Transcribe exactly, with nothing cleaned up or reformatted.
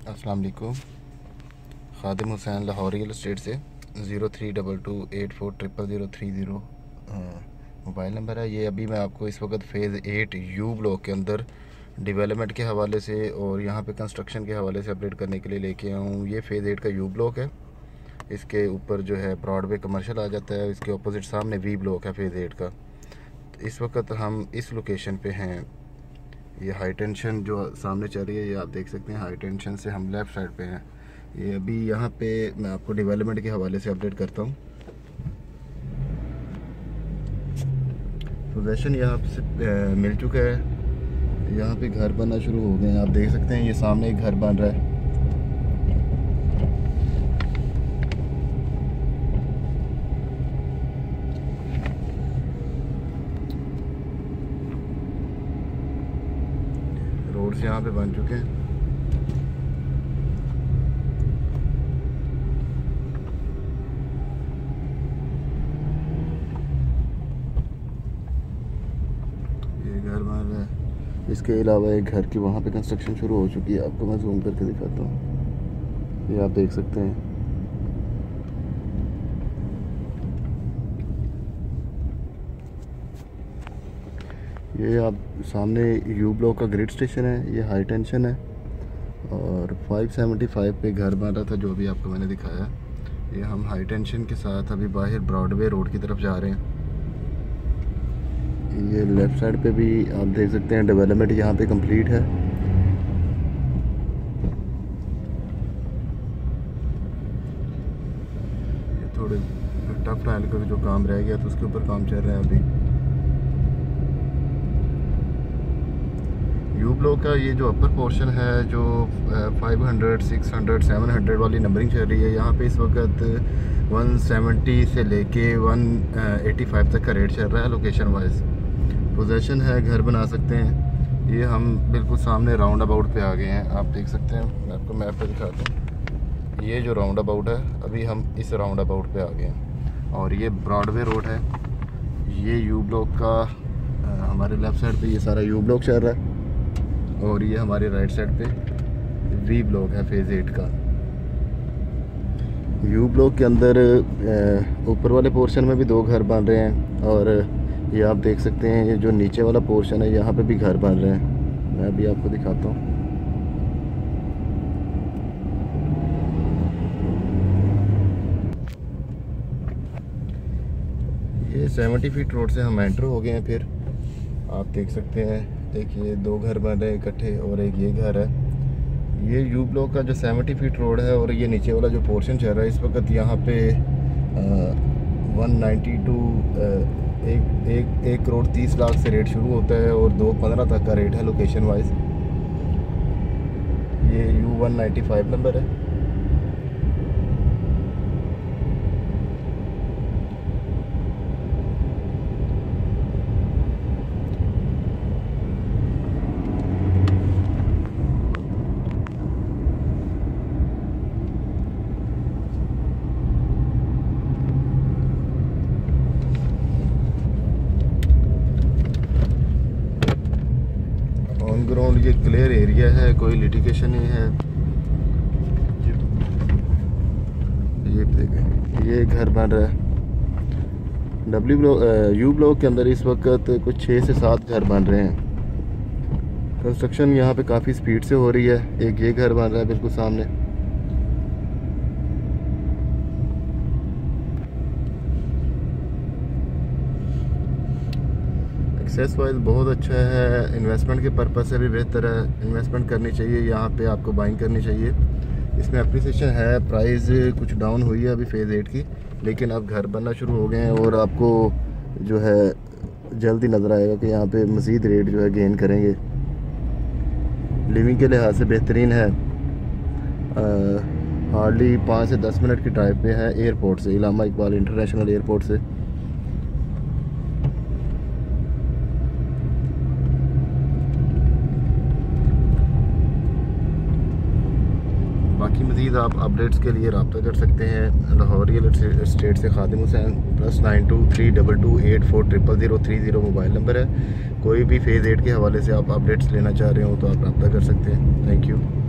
अस्सलाम वालेकुम। Khadim Hussain Lahore real estate से zero three double two eight four triple zero three zero mobile number है। ये अभी मैं आपको इस वक्त फ़ेज़ एट यू ब्लॉक के अंदर डेवलपमेंट के हवाले से और यहाँ पे कंस्ट्रक्शन के हवाले से अपडेट करने के लिए लेके आया हूँ। ये फ़ेज़ एट का यू ब्लॉक है। इसके ऊपर जो है ब्रॉडवे कमर्शियल आ जाता है। इसके अपोजिट सामने वी ब्लॉक है फ़ेज़ एट का। तो इस वक्त हम इस लोकेशन पे हैं। ये हाई टेंशन जो सामने चल रही है, ये आप देख सकते हैं। हाई टेंशन से हम लेफ़्ट साइड पे हैं। ये अभी यहाँ पे मैं आपको डेवलपमेंट के हवाले से अपडेट करता हूँ। पोजीशन यहाँ से मिल चुका है। यहाँ पे घर बनना शुरू हो गए हैं। आप देख सकते हैं ये सामने एक घर बन रहा है। रोड्स यहाँ पे बन चुके हैं। ये घर बन रहा है। इसके अलावा एक घर की वहाँ पे कंस्ट्रक्शन शुरू हो चुकी है। आपको मैं जूम करके दिखाता हूँ। ये आप देख सकते हैं। ये आप सामने यू ब्लॉक का ग्रिड स्टेशन है। ये हाई टेंशन है और फाइव सेवेंटी फाइव पे घर बन रहा था जो भी आपको मैंने दिखाया। ये हम हाई टेंशन के साथ अभी बाहर ब्रॉडवे रोड की तरफ जा रहे हैं। ये लेफ़्ट साइड पे भी आप देख सकते हैं डेवलपमेंट यहाँ पे कंप्लीट है। ये थोड़े टफ टाइल का जो काम रह गया तो उसके ऊपर काम चल रहा है अभी। यू ब्लॉक का ये जो अपर पोर्शन है, जो five hundred, six hundred, seven hundred वाली नंबरिंग चल रही है, यहाँ पे इस वक्त वन सेवेंटी से लेके वन एटी फाइव तक का रेट चल रहा है लोकेशन वाइज। पोजीशन है, घर बना सकते हैं। ये हम बिल्कुल सामने राउंड अबाउट पे आ गए हैं। आप देख सकते हैं, मैं आपको मैप पे दिखाता हूँ। ये जो राउंड अबाउट है, अभी हम इस राउंड अबाउट पे आ गए हैं और ये ब्रॉडवे रोड है। ये यू ब्लॉक का आ, हमारे लेफ़्ट साइड पे ये सारा यू ब्लॉक चल रहा है और ये हमारे राइट साइड पे वी ब्लॉक है फ़ेज़ एट का। यू ब्लॉक के अंदर ऊपर वाले पोर्शन में भी दो घर बन रहे हैं और ये आप देख सकते हैं ये जो नीचे वाला पोर्शन है, यहाँ पे भी घर बन रहे हैं। मैं भी आपको दिखाता हूँ। ये सेवेंटी फीट रोड से हम एंटर हो गए हैं। फिर आप देख सकते हैं, देखिए दो घर बन रहे हैं इकट्ठे और एक ये घर है। ये यू ब्लॉक का जो सेवेंटी फीट रोड है और ये नीचे वाला जो पोर्शन चल रहा है, इस वक्त यहाँ पे वन नाइन्टी टू एक एक एक करोड़ तीस लाख से रेट शुरू होता है और दो पंद्रह तक का रेट है लोकेशन वाइज। ये U one ninety five number है। ऑन ग्राउंड ये क्लियर एरिया है, कोई लिटिगेशन नहीं है। ये देखें, ये घर बन रहा है। डब्ल्यू ब्लॉक यू ब्लॉक के अंदर इस वक्त कुछ छः से सात घर बन रहे हैं। कंस्ट्रक्शन यहाँ पे काफ़ी स्पीड से हो रही है। एक ये घर बन रहा है बिल्कुल सामने। एक्सेस वाइज बहुत अच्छा है। इन्वेस्टमेंट के पर्पज़ से भी बेहतर है। इन्वेस्टमेंट करनी चाहिए, यहाँ पे आपको बाइंग करनी चाहिए। इसमें अप्रिसिएशन है। प्राइस कुछ डाउन हुई है अभी फ़ेज़ एट की, लेकिन अब घर बनना शुरू हो गए हैं और आपको जो है जल्दी नज़र आएगा कि यहाँ पे मज़ीद रेट जो है गेन करेंगे। लिविंग के लिहाज से बेहतरीन है। हार्डली पाँच से दस मिनट की ड्राइव पे है एयरपोर्ट से, इलामा इकबाल इंटरनेशनल एयरपोर्ट से। बाकी मज़ीद आप अपडेट्स के लिए रब्ता कर सकते हैं लाहौर रियल एस्टेट से। Khadim Hussain plus nine two three double two eight four triple zero three zero mobile number है। कोई भी फ़ेज़ एट के हवाले से आप अपडेट्स लेना चाह रहे हो तो आप रब्ता कर सकते हैं। Thank you.